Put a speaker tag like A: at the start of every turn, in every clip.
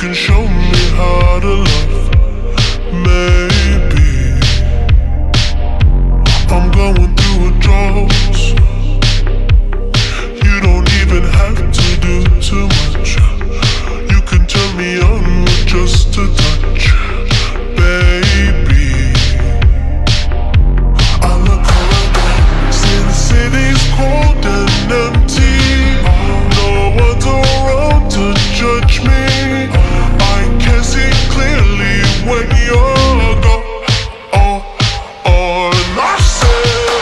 A: can show me how to love. Maybe I'm going through a drought. You don't even have to do too much. You can turn me on with just a touch, baby. I look around, see the city's cold and empty. No one's around to judge me. I can see clearly when you're gone. And I said,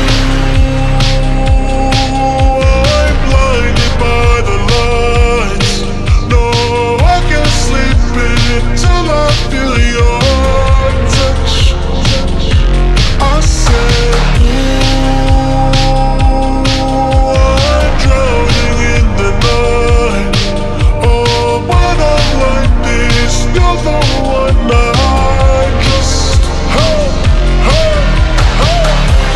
A: ooh, I'm blinded by the lights. No, I can't sleep until I feel your touch. I said, ooh, I'm drowning in the night. Oh, when I'm like this, you're the one I just, hey, hey, hey.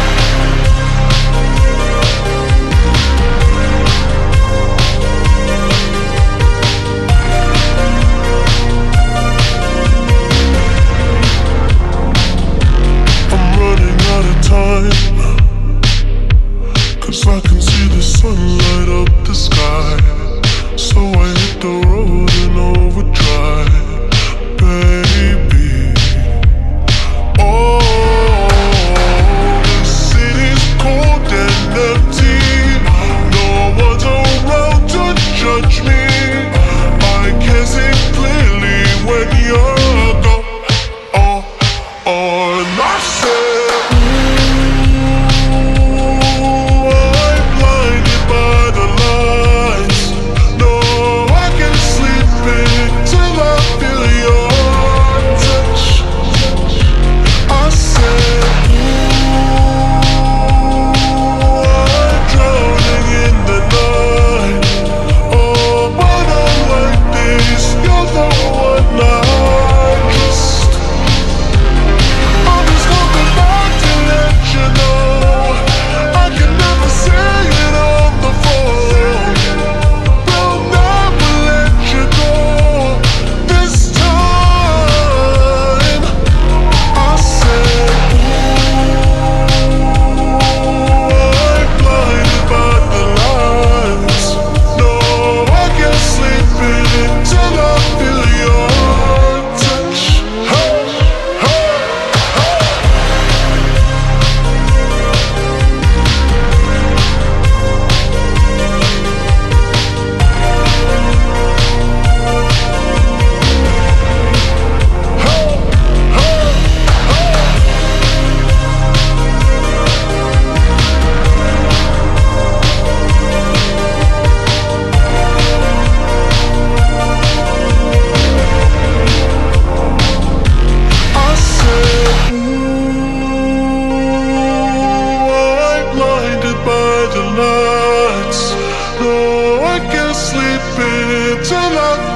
A: I'm running out of time, 'cause I can see the sun light up the sky. So I hit the road in overdrive, baby. Oh, the city's cold and empty. No one's around to judge me. I can see clearly when you're gone. And I said, ooh, I'm blinded by the lights. No, I can't sleep until I feel your touch. I said, ooh, I'm drowning in the night. Oh, when I'm like this, you're the one I just, I'm just coming back to let you know I can never say it on the phone. Will never let you go this time. I said, ooh, I'm blinded by the lights. No, I can't sleep until I feel your touch. Hey, hey, hey. I said, ooh, I'm blinded by the lights. No, I can't sleep until I